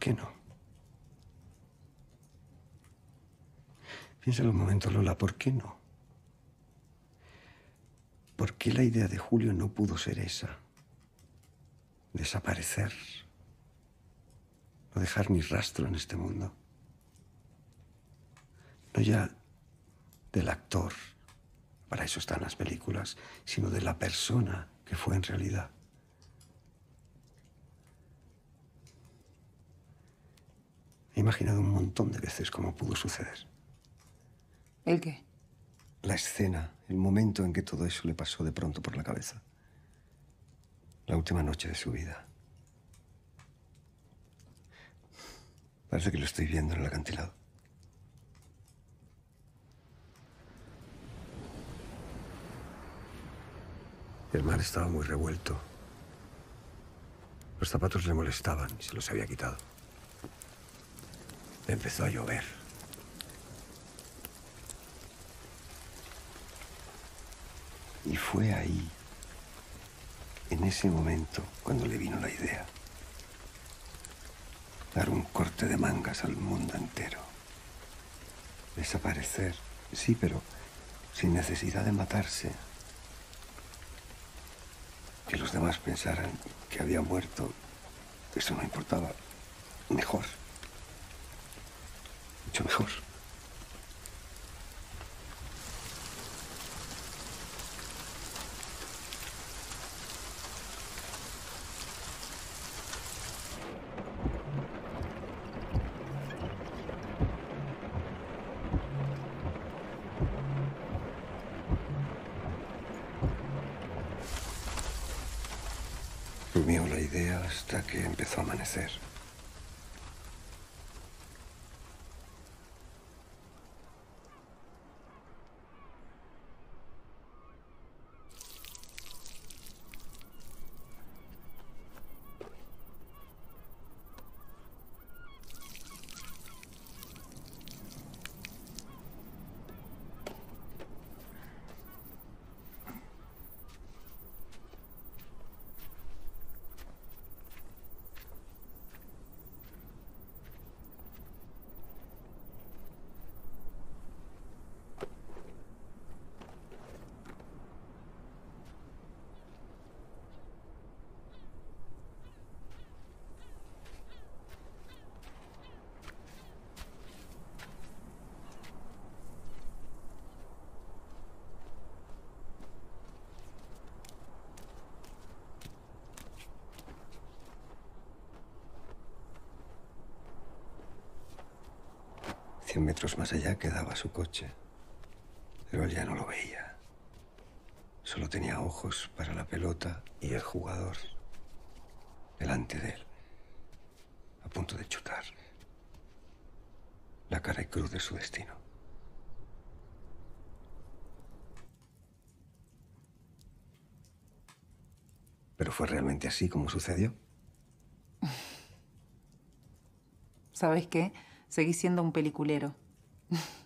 qué no? Piénsalo un momento, Lola, ¿por qué no? ¿Por qué la idea de Julio no pudo ser esa? Desaparecer. No dejar ni rastro en este mundo. No ya del actor, para eso están las películas, sino de la persona que fue en realidad. He imaginado un montón de veces cómo pudo suceder. ¿El qué? La escena, el momento en que todo eso le pasó de pronto por la cabeza. La última noche de su vida. Parece que lo estoy viendo en el acantilado. El mar estaba muy revuelto. Los zapatos le molestaban y se los había quitado. Empezó a llover. Y fue ahí, en ese momento, cuando le vino la idea. Dar un corte de mangas al mundo entero. Desaparecer, sí, pero sin necesidad de matarse. Que los demás pensaran que había muerto, eso no importaba. Mejor. Mucho mejor. Rumió la idea hasta que empezó a amanecer. Cien metros más allá quedaba su coche, pero él ya no lo veía. Solo tenía ojos para la pelota y el jugador delante de él, a punto de chutar. La cara y cruz de su destino. ¿Pero fue realmente así como sucedió? ¿Sabes qué? Seguí siendo un peliculero.